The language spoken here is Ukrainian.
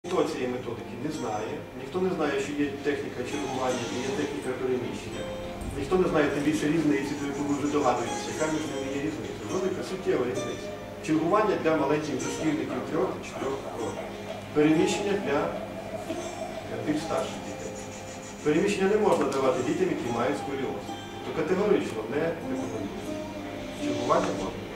Ніхто цієї методики не знає, ніхто не знає, що є техніка чергування і є техніка переміщення. Ніхто не знає тим більше різниці, до якої ви вже догадуєтеся, яка між ними є різниця. Велика, суттєва різниця. Чергування для маленьких дошкільників 3-4 років. Переміщення для тих старших дітей. Переміщення не можна давати дітям, які мають сколіоз. То категорично не рекомендується. Чергування можна.